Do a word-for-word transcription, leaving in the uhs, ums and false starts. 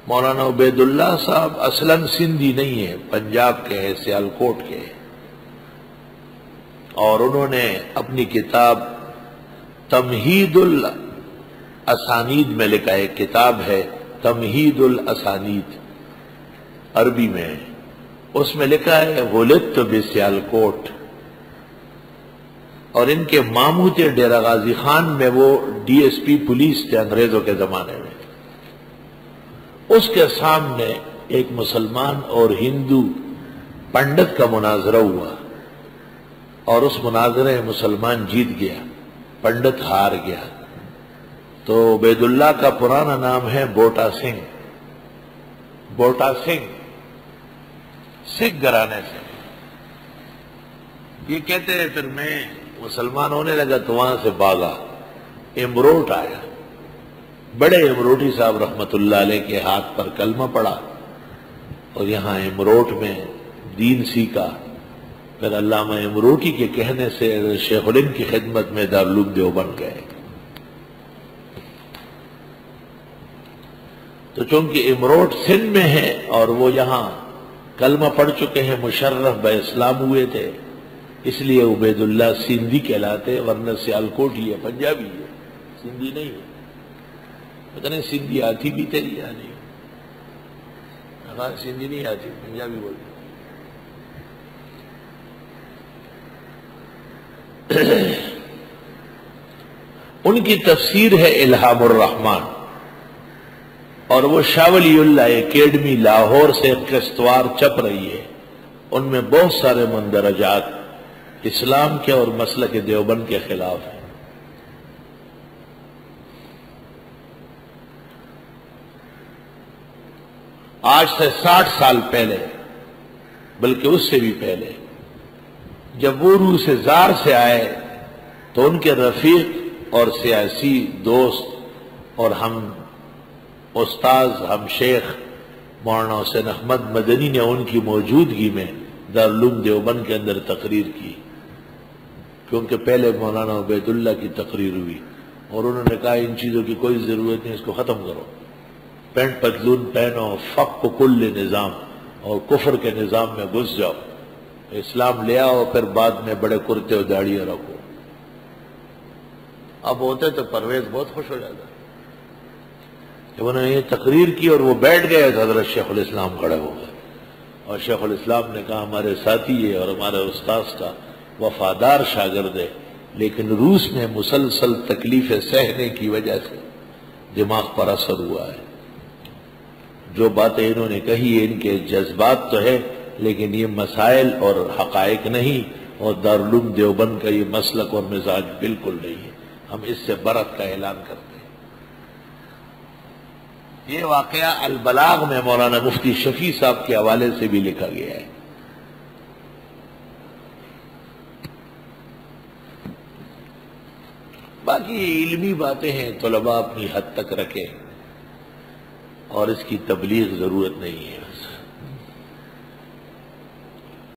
مولانا عبید اللہ صاحب اصلاً سندھی نہیں ہے، پنجاب کے ہیں، سیالکوٹ کے، اور انہوں نے اپنی کتاب تمہید الاسانید میں لکھا ہے، کتاب ہے تمہید الاسانید، عربی میں ہے، اس میں لکھا ہے ولدت بسیالکوٹ، اور ان کے ماموں تھے ڈیرہ غازی خان میں، وہ ڈی ایس پی پولیس تھے انگریزوں کے زمانے میں۔ اس کے سامنے ایک مسلمان اور ہندو پنڈت کا مناظرہ ہوا، اور اس مناظرے میں مسلمان جیت گیا، پنڈت ہار گیا۔ تو عبید اللہ کا پرانا نام ہے بوٹا سنگھ، بوٹا سنگھ سکھ گھرانے سے۔ یہ کہتے ہیں پھر میں مسلمان ہونے لگا تو وہاں سے بھاگا، امروٹ آیا، بڑے امروٹی صاحب رحمت اللہ علیہ کے ہاتھ پر کلمہ پڑا، اور یہاں امروٹ میں دین سیکھا۔ پھر علامہ امروٹی کے کہنے سے شیخ الہند کی خدمت میں دارالعلوم دیوبند گئے۔ تو چونکہ امروٹ سندھ میں ہے اور وہ یہاں کلمہ پڑھ چکے ہیں، مشرف بہ اسلام ہوئے تھے، اس لیے عبید اللہ سندھی کہلاتے، ورنہ سیالکوٹ ہی ہے، پنجابی ہے، سندھی نہیں ہے۔ پتہ نہیں سندھی آتی بھی تیری یا نہیں، سندھی نہیں آتی، پنجابی بولتے۔ ان کی تفسیر ہے الہام الرحمن، اور وہ شاہ ولی اللہ اکیڈمی لاہور سے قسطوار چھپ رہی ہے، ان میں بہت سارے مندرجات اسلام کے اور مسلک دیوبند کے خلاف ہیں۔ آج سے ساٹھ سال پہلے، بلکہ اس سے بھی پہلے، جب وہ روح سے زار سے آئے تو ان کے رفیق اور سیاسی دوست اور ہم استاذ ہم شیخ مولانا حسین احمد مدنی نے ان کی موجودگی میں دارالعلوم دیوبند کے اندر تقریر کی، کیونکہ پہلے مولانا عبید اللہ کی تقریر ہوئی، اور انہوں نے کہا ان چیزوں کی کوئی ضرورت نہیں، اس کو ختم کرو، پینٹ پتلون پہنو، فق کل نظام، اور کفر کے نظام میں گھس جاؤ، اسلام لے آؤ، پھر بعد میں بڑے کرتے اور داڑیاں رکھو۔ اب ہوتے تو پرویز بہت خوش ہو جاتا، جب انہوں نے یہ تقریر کی اور وہ بیٹھ گئے تو حضرت شیخ الاسلام کھڑے ہو گئے، اور شیخ الاسلام نے کہا ہمارے ساتھی ہے اور ہمارے استاذ کا وفادار شاگرد ہے، لیکن روس میں مسلسل تکلیفیں سہنے کی وجہ سے دماغ پر اثر ہوا ہے، جو باتیں انہوں نے کہی ان کے جذبات تو ہے لیکن یہ مسائل اور حقائق نہیں، اور دارالعلوم دیوبند کا یہ مسلک اور مزاج بالکل نہیں ہے، ہم اس سے برت کا اعلان کرتے ہیں۔ یہ واقعہ البلاغ میں مولانا مفتی شفیع صاحب کے حوالے سے بھی لکھا گیا ہے۔ باقی علمی باتیں ہیں، طلباء اپنی حد تک رکھیں، اور اس کی تبلیغ ضرورت نہیں ہے۔